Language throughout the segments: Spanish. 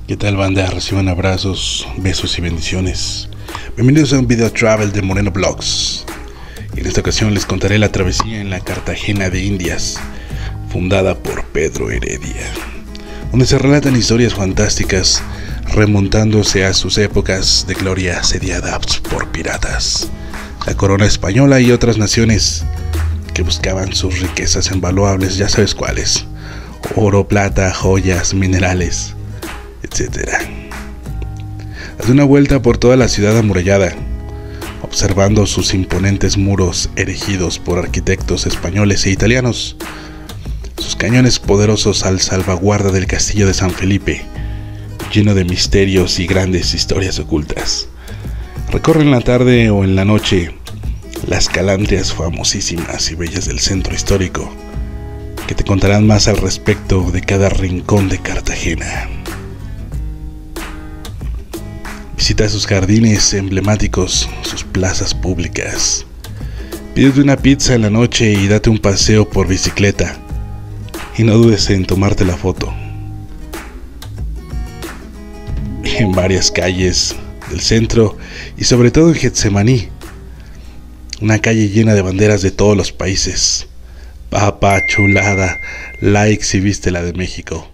¿Qué tal, banda? Reciban abrazos, besos y bendiciones. Bienvenidos a un video travel de Moreno Vlogs. En esta ocasión les contaré la travesía en la Cartagena de Indias, fundada por Pedro Heredia, donde se relatan historias fantásticas remontándose a sus épocas de gloria asediadas por piratas, la corona española y otras naciones que buscaban sus riquezas invaluables, ya sabes cuáles: oro, plata, joyas, minerales, etc. Haz una vuelta por toda la ciudad amurallada, observando sus imponentes muros erigidos por arquitectos españoles e italianos, sus cañones poderosos al salvaguarda del castillo de San Felipe, lleno de misterios y grandes historias ocultas. Recorre en la tarde o en la noche las calandrias famosísimas y bellas del centro histórico, que te contarán más al respecto de cada rincón de Cartagena. Visita sus jardines emblemáticos, sus plazas públicas. Pídete una pizza en la noche y date un paseo por bicicleta. Y no dudes en tomarte la foto. En varias calles del centro y sobre todo en Getsemaní, una calle llena de banderas de todos los países. Papá, chulada, like si viste la de México.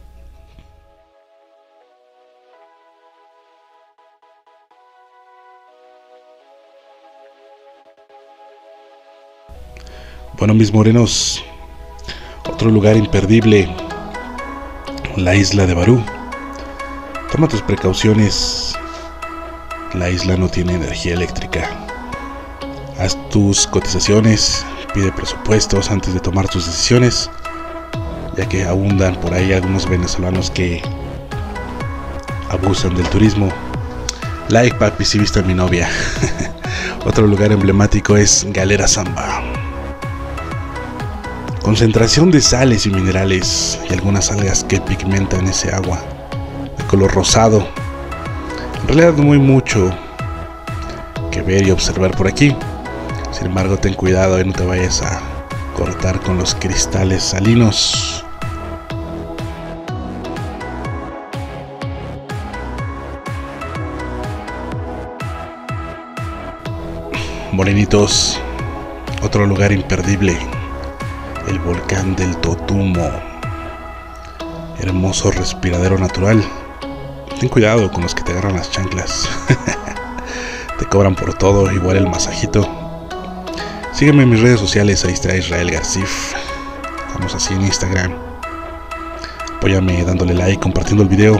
Bueno, mis morenos, otro lugar imperdible, la isla de Barú. Toma tus precauciones, la isla no tiene energía eléctrica. Haz tus cotizaciones, pide presupuestos antes de tomar tus decisiones, ya que abundan por ahí algunos venezolanos que abusan del turismo. Like, papi, si viste a mi novia. Otro lugar emblemático es Galera Zamba. Concentración de sales y minerales y algunas algas que pigmentan ese agua de color rosado. En realidad no hay mucho que ver y observar por aquí. Sin embargo, ten cuidado y no te vayas a cortar con los cristales salinos. Morenitos, otro lugar imperdible, el volcán del Totumo, hermoso respiradero natural. Ten cuidado con los que te agarran las chanclas. Te cobran por todo, igual el masajito. Sígueme en mis redes sociales, ahí está Israel Garcif. Estamos así en Instagram. Apóyame dándole like, compartiendo el video.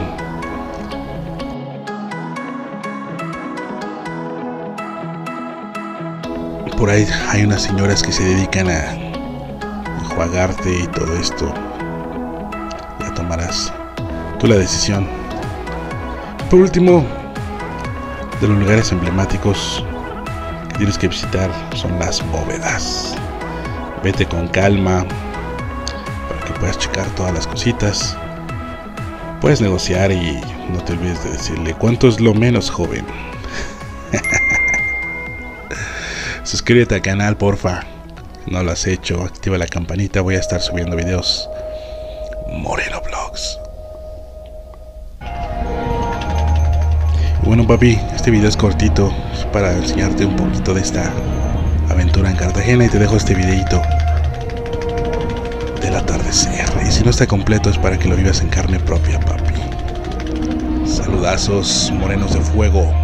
Por ahí hay unas señoras que se dedican a enjuagarte y todo esto. Ya tomarás tú la decisión. Por último, de los lugares emblemáticos que tienes que visitar son las bóvedas. Vete con calma para que puedas checar todas las cositas. Puedes negociar y no te olvides de decirle cuánto es lo menos, joven. Suscríbete al canal, porfa. Si no lo has hecho, activa la campanita. Voy a estar subiendo videos. Moreno Vlogs. Bueno, papi, este video es cortito, es para enseñarte un poquito de esta aventura en Cartagena, y te dejo este videito del atardecer. Y si no está completo es para que lo vivas en carne propia, papi. Saludazos, morenos de fuego.